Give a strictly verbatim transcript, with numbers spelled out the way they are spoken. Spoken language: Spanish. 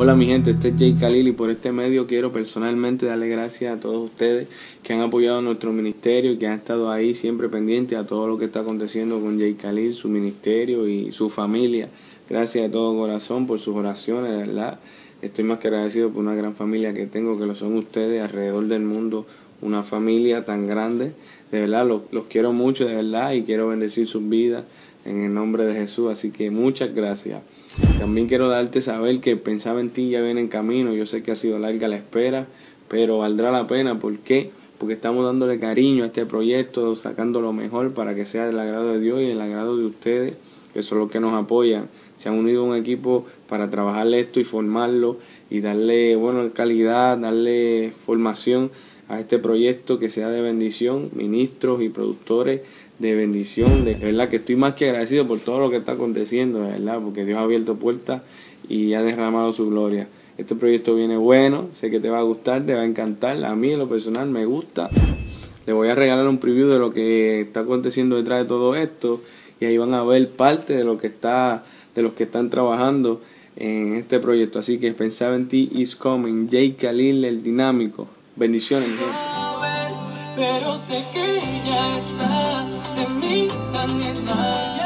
Hola mi gente, este es Jay Khalil y por este medio quiero personalmente darle gracias a todos ustedes que han apoyado nuestro ministerio y que han estado ahí siempre pendientes a todo lo que está aconteciendo con Jay Khalil, su ministerio y su familia. Gracias de todo corazón por sus oraciones, de verdad. Estoy más que agradecido por una gran familia que tengo, que lo son ustedes alrededor del mundo, una familia tan grande. De verdad, los, los quiero mucho, de verdad, y quiero bendecir sus vidas en el nombre de Jesús. Así que muchas gracias. También quiero darte saber que Pensaba en Ti ya viene en camino. Yo sé que ha sido larga la espera, pero valdrá la pena. ¿Por qué? Porque estamos dándole cariño a este proyecto, sacando lo mejor para que sea del agrado de Dios y del agrado de ustedes, que son los que nos apoyan. Se han unido a un equipo para trabajarle esto y formarlo y darle, bueno, calidad, darle formación a este proyecto que sea de bendición, ministros y productores de bendición. De verdad que estoy más que agradecido por todo lo que está aconteciendo, de verdad, porque Dios ha abierto puertas y ha derramado su gloria. Este proyecto viene bueno, sé que te va a gustar, te va a encantar. A mí en lo personal me gusta. Le voy a regalar un preview de lo que está aconteciendo detrás de todo esto y ahí van a ver parte de lo que está, de los que están trabajando en este proyecto. Así que Pensaba en Ti is coming. Jay Khalil, el dinámico. Bendiciones, mi gente. Pero sé que ella está en mí tan llena.